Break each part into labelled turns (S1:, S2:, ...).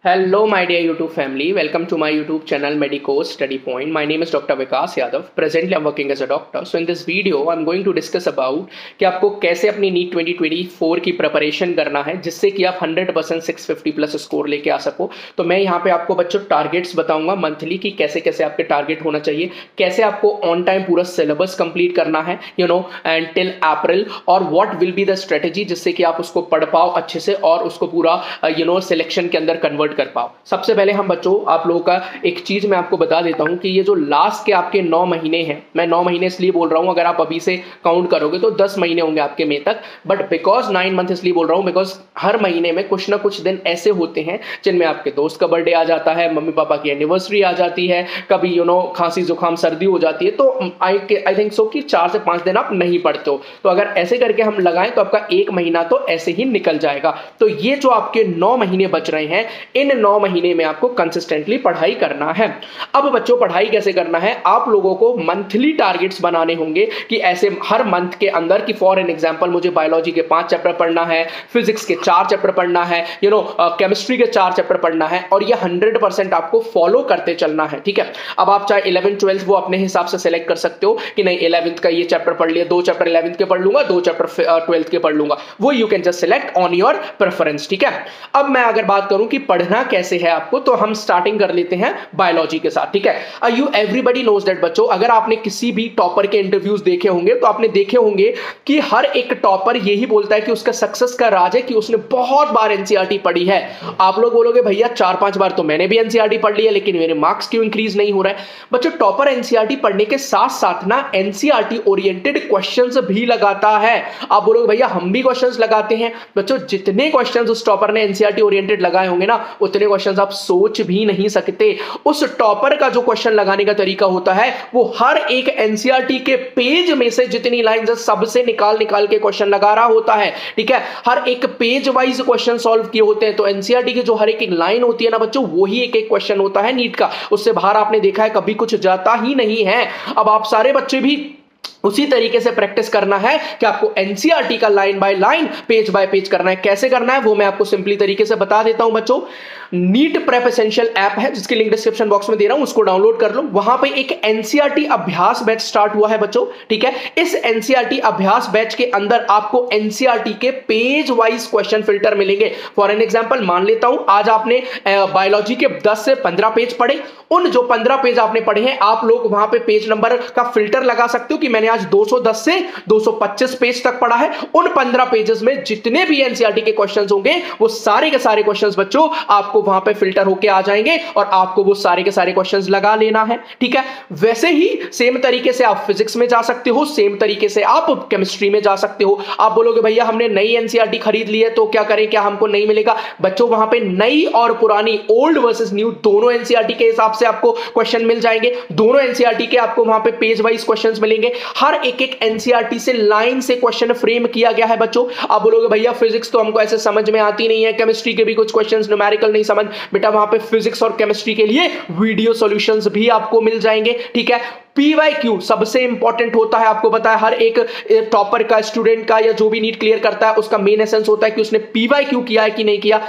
S1: Hello, my dear YouTube family. Welcome to my YouTube channel Medico Study Point. My name is Dr. Vikas Yadav. Presently, I'm working as a doctor. So, in this video, I'm going to discuss about कि आपको कैसे अपनी NEET 2024 की preparation करना है जिससे कि आप 100% 650 प्लस स्कोर लेके आ सको। तो मैं यहाँ पे आपको बच्चों टारगेट्स बताऊंगा मंथली की कैसे कैसे आपके टारगेट होना चाहिए, कैसे आपको ऑन टाइम पूरा सिलेबस कंप्लीट करना है एंड टिल अप्रैल, और what will be the strategy जिससे कि आप उसको पढ़ पाओ अच्छे से और उसको पूरा सिलेक्शन के अंदर कन्वर्ट कर पाओ। सबसे पहले हम बच्चों आप लोगों का एक चीज मैं आपको बता देता हूं कि ये जो लास्ट के आपके 9 महीने हैं, मैं 9 महीने इसलिए बोल रहा हूं, अगर आप अभी से काउंट करोगे तो 10 महीने होंगे आपके मई तक, बट बिकॉज 9 मंथ इसलिए बोल रहा हूं बिकॉज हर महीने में कुछ ना कुछ दिन ऐसे होते हैं जिनमें आपके दोस्त का बर्थडे आ जाता है, मम्मी पापा की एनिवर्सरी आ जाती है, कभी खांसी जुकाम सर्दी हो जाती है, तो आई थिंक सो कि 4 से 5 दिन आप नहीं पढ़ते हो। तो अगर ऐसे करके हम लगाएं तो आपका 1 महीना तो ऐसे ही निकल जाएगा। तो ये जो आपके 9 महीने बच रहे हैं, इन 9 महीने में आपको कंसिस्टेंटली पढ़ाई करना है। अब बच्चों पढ़ाई कैसे करना है, आप लोगों को मंथली टारगेट्स बनाने होंगे कि ऐसे हर मंथ के अंदर कि फॉर एन एग्जांपल मुझे बायोलॉजी के 5 चैप्टर पढ़ना है, फिजिक्स के 4 चैप्टर पढ़ना है, केमिस्ट्री के 4 चैप्टर पढ़ना है, और ये 100% आपको फॉलो करते चलना है। ठीक है, अब आप चाहे 11th 12th वो अपने हिसाब से सेलेक्ट कर सकते हो कि नहीं 11th का ये चैप्टर पढ़ लिया, 2 चैप्टर 11th के पढ़ लूंगा, 2 चैप्टर 12th के पढ़ लूंगा, वो you can just select on your preference. ठीक है, अब मैं अगर बात करूं कि पढ़ना कैसे है आपको, तो हम स्टार्टिंग कर लेते हैं बायोलॉजी के साथ। ठीक है, यू एवरीबॉडी नोज दैट बच्चों, अगर आपने किसी भी टॉपर के इंटरव्यूज देखे होंगे तो आपने देखे होंगे कि हर एक टॉपर यही बोलता है कि उसका सक्सेस का राज है कि उसने बहुत बार एनसीईआरटी पढ़ी है। आप लोग बोलोगे भैया 4-5 बार तो मैंने भी एनसीईआरटी पढ़ ली है, लेकिन मेरे मार्क्स क्यों इंक्रीज नहीं हो रहा है? बच्चों टॉपर एनसीईआरटी पढ़ने के साथ साथ ना एनसीईआरटी ओरिएंटेड क्वेश्चंस भी लगाता है। आप बोलोगे भैया हम भी क्वेश्चंस लगाते हैं। बच्चों जितने क्वेश्चंस उस टॉपर ने एनसीईआरटी ओरिएंटेड लगाए होंगे ना, उतने क्वेश्चंस आप सोच भी नहीं सकते। उस टॉपर का जो क्वेश्चन लगाने का तरीका होता है वो हर एक एनसीईआरटी के पेज में से जितनी लाइन सबसे निकाल निकाल के क्वेश्चन लगा रहा होता है। ठीक है, हर एक पेज वाइज क्वेश्चन सॉल्व किए होते हैं। तो एनसीईआरटी की जो हर एक लाइन होती है ना बच्चों, वही एक एक क्वेश्चन होता है नीट का, उससे बाहर आपने देखा है कभी कुछ जाता ही नहीं है। अब आप सारे बच्चे भी उसी तरीके से प्रैक्टिस करना है कि आपको एनसीईआरटी का line by line page by page करना है। कैसे करना है वो मैं आपको सिंपली तरीके से बता देता हूं बच्चों। नीट प्रेप एसेंशियल ऐप है जिसकी लिंक डिस्क्रिप्शन बॉक्स में दे रहा हूं, उसको डाउनलोड कर लो। वहां पे एक एनसीईआरटी अभ्यास बैच स्टार्ट हुआ है बच्चों। ठीक है, इस एनसीईआरटी अभ्यास बैच के अंदर आपको एनसीईआरटी के पेज वाइज क्वेश्चन फिल्टर मिलेंगे। फॉर एन एग्जांपल मान लेता हूं आज आपने बायोलॉजी के 10 से 15 पेज पढ़े, उन जो 15 पेज आपने पढ़े हैं आप लोग वहां पे पेज नंबर का फिल्टर लगा सकते हो कि मैंने आज 210 से 225 पेज तक पढ़ा है। उन 15 पेजेस में जितने भी एनसीईआरटी के क्वेश्चंस होंगे वो सारे के सारे क्वेश्चंस बच्चों आपको वहां पे फिल्टर होके आ जाएंगे और आपको वो सारे के सारे क्वेश्चंस लगा लेना है। ठीक है, वैसे ही सेम तरीके से आप फिजिक्स में जा सकते हो, सेम तरीके से आप केमिस्ट्री में जा सकते हो। आप बोलोगे भैया हमने नई एनसीईआरटी खरीद ली है तो क्या करें, क्या हमको नहीं मिलेगा? बच्चों वहां पे नई और पुरानी, ओल्ड वर्सेस न्यू दोनों एनसीईआरटी के हिसाब से आपको क्वेश्चन मिल जाएंगे। दोनों एनसीईआरटी के आपको वहां पे पेज वाइज क्वेश्चंस मिलेंगे। हर एक एक एनसीईआरटी से लाइन से क्वेश्चन फ्रेम किया गया है बच्चों। आप बोलोगे भैया फिजिक्स तो हमको ऐसे समझ में आती नहीं है, केमिस्ट्री के भी कुछ क्वेश्चंस न्यूमेरिकल नहीं समझ, बेटा वहां पे फिजिक्स और केमिस्ट्री के लिए वीडियो सॉल्यूशंस भी आपको मिल जाएंगे। ठीक है, पीवाईक्यू सबसे इंपॉर्टेंट होता है, आपको पता है हर एक टॉपर का, स्टूडेंट का या जो भी नीट क्लियर करता है उसका मेन एसेंस होता है कि उसने पीवाईक्यू किया है कि नहीं किया।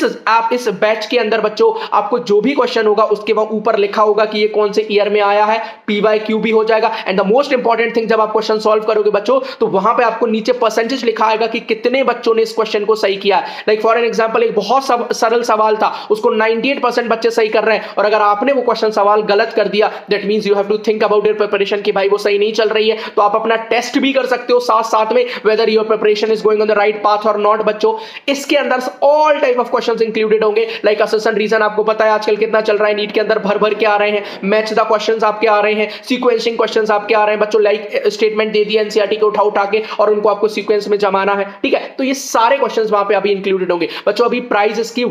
S1: इस बैच के अंदर बच्चों आपको जो भी क्वेश्चन होगा उसके वहां ऊपर लिखा होगा कि ये कौन से ईयर में आया है, पीवाईक्यू भी हो जाएगा। And the most important thing, जब आप क्वेश्चन सॉल्व करोगे बच्चों तो वहां पे आपको नीचे परसेंटेज लिखा आएगा कि कितने बच्चों ने इस क्वेश्चन को सही किया है। लाइक फॉर एन एग्जांपल एक बहुत सरल सवाल था, उसको 98% बच्चे सही कर रहे हैं, और अगर आपने वो क्वेश्चन सवाल गलत कर दिया, that means you have to think about your preparation कि भाई वो सही नहीं चल रही है। तो आप अपना टेस्ट भी कर सकते हो साथ साथ में, whether your preparation is going on the right path और नॉट। बच्चों इसके अंदर all type of questions included होंगे। लाइक असर्शन रीजन आपको पता है आजकल कितना चल रहा है नीट के अंदर, भर भर के आ रहे हैं। मैच द क्वेश्चंस आपके आ रहे हैं, सीक्वेंसिंग क्वेश्चंस आपके आ रहे हैं बच्चों। लाइक स्टेटमेंट दे दिया एनसीईआरटी को उठा के और उनको आपको सीक्वेंस में जमाना है। ठीक है, तो ये सारे क्वेश्चंस वहां पे अभी इंक्लूडेड होंगे बच्चों। अभी प्राइस इसकी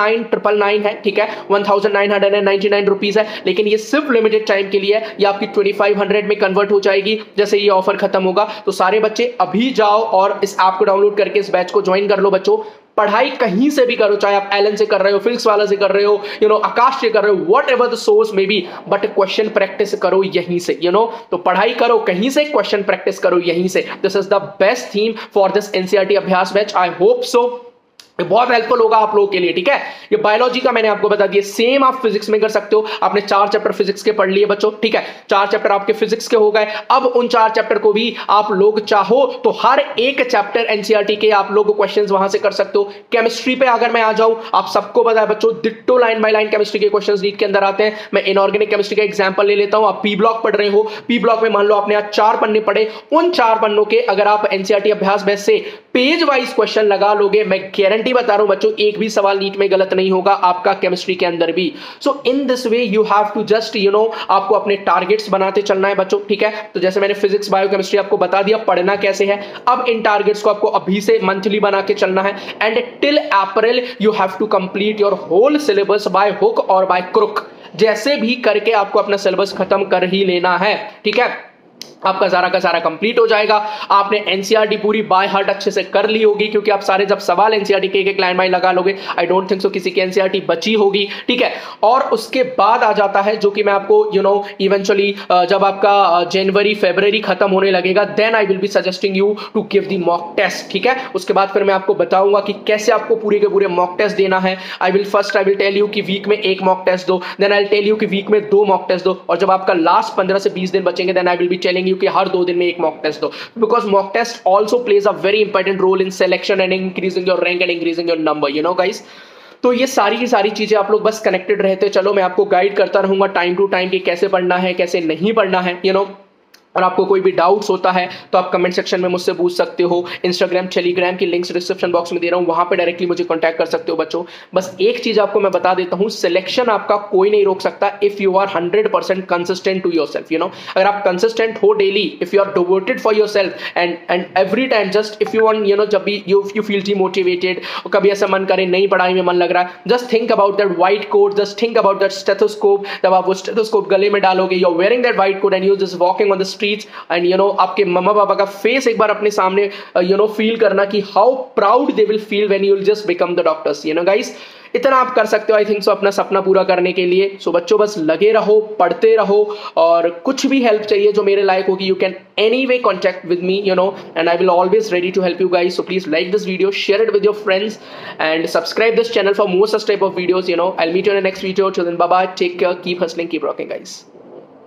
S1: 1999 है। ठीक है, 1999 रुपीज है, लेकिन ये सिर्फ लिमिटेड टाइम के लिए है। ये आपकी 2500 में कन्वर्ट हो जाएगी जैसे ये ऑफर खत्म होगा। तो सारे बच्चे अभी जाओ और इस ऐप को डाउनलोड करके इस बैच को ज्वाइन कर लो बच्चों। पढ़ाई कहीं से भी करो, चाहे आप एलन से कर रहे हो, फिजिक्स वाला से कर रहे हो, आकाश से कर रहे हो, वॉट एवर द सोर्स में भी, बट क्वेश्चन प्रैक्टिस करो यहीं से। तो पढ़ाई करो कहीं से, क्वेश्चन प्रैक्टिस करो यहीं से। This is the best theme for this NCERT अभ्यास बैच। आई होप सो बहुत हेल्पफुल होगा आप लोगों के लिए, ठीक है। ये बायोलॉजी का मैंने आपको बता दिया, सेम आप फिजिक्स में कर सकते हो। आपने 4 चैप्टर फिजिक्स के पढ़ लिए बच्चों, ठीक है, 4 चैप्टर आपके फिजिक्स के हो गए। अब उन 4 चैप्टर को भी आप लोग चाहो तो हर एक चैप्टर एनसीईआरटी के आप लोग क्वेश्चंस वहां से कर सकते हो। केमिस्ट्री पे अगर मैं आ जाऊं, आप सबको पता है बच्चों, ditto line by line chemistry के क्वेश्चंस नीट के अंदर आते हैं। मैं इनऑर्गेनिक केमिस्ट्री का एग्जांपल ले लेता हूं। आप पी ब्लॉक पढ़ रहे हो, पी ब्लॉक में मान लो आपने आज 4 पन्ने पढ़े, उन 4 पन्नों के अगर आप एनसीईआरटी अभ्यास बेस से पेज वाइज क्वेश्चन लगा लोगे, मैं गारंटी बता रहा हूं बच्चों, एक भी सवाल नीट में गलत नहीं होगा आपका केमिस्ट्री के अंदर भी। So in this way you have to just आपको अपने टारगेट्स बनाते चलना है बच्चों, ठीक है। तो जैसे मैंने फिजिक्स बायोकेमिस्ट्री आपको बता दिया पढ़ना कैसे है, अब इन टारगेट्स को आपको अभी से मंथली बना के चलना है। And till April you have to complete your whole syllabus by hook और बाय क्रुक, जैसे भी करके आपको अपना सिलेबस खत्म कर ही लेना है, ठीक है। आपका सारा का सारा कंप्लीट हो जाएगा। आपने एनसीईआरटी पूरी बाय हार्ट अच्छे से कर ली होगी, क्योंकि आप सारे जब सवाल एनसीईआरटी के एक लाइन बाय लगा लोगे, आई डोंट थिंक सो किसी की एनसीईआरटी बची होगी, ठीक है। और उसके बाद आ जाता है जो कि मैं आपको इवेंचुअली जब आपका जनवरी फरवरी खत्म होने लगेगा, then I will be suggesting you to give the mock test, ठीक है। उसके बाद फिर मैं आपको बताऊंगा कि कैसे आपको पूरे के पूरे मॉक टेस्ट देना है। आई विल टेल यू कि वीक में 1 मॉक टेस्ट दो, then I will tell you कि वीक में 2 मॉक टेस्ट दो, और जब आपका लास्ट 15 से 20 दिन बचेंगे, then I will be telling कि हर 2 दिन में 1 मॉक टेस्ट दो, because mock test also plays a very important role in selection and increasing your rank and increasing your number, guys. तो ये सारी की सारी चीजें आप लोग बस कनेक्टेड रहते चलो, मैं आपको गाइड करता रहूंगा टाइम टू टाइम कि कैसे पढ़ना है कैसे नहीं पढ़ना है, और आपको कोई भी डाउट्स होता है तो आप कमेंट सेक्शन में मुझसे पूछ सकते हो। इंस्टाग्राम टेलीग्राम की लिंक्स डिस्क्रिप्शन बॉक्स में दे रहा हूँ, वहां पे डायरेक्टली मुझे कांटेक्ट कर सकते हो बच्चों। बस एक चीज आपको मैं बता देता हूँ, सिलेक्शन आपका कोई नहीं रोक सकता if you are 100% consistent to yourself, अगर आप कंसिस्टेंट हो daily, if you are devoted for yourself and every time just if you want जब भी यू फील डिमोटिवेटेड, कभी ऐसा मन करे नहीं पढ़ाई में मन लग रहा है, just think about that white coat, just think about that stethoscope. जब आप वो स्टेथोस्कोप गले में डालोगे, you are wearing that white coat and you just walking on the streets and आपके मम्मा पापा का फेस एक बार अपने सामने फील करना कि how proud they will feel when you will just become the doctors, guys. इतना आप कर सकते हो आई थिंक सो अपना सपना पूरा करने के लिए। सो बच्चों बस लगे रहो, पढ़ते रहो, और कुछ भी हेल्प चाहिए जो मेरे लायक होगी, you can anyway contact with me, and I will always ready to help you guys. So please like this video, share it with your friends, and subscribe this channel for more such type of videos. I'll meet you in the next video. Till then, bye bye, take care, keep hustling, keep rocking, guys.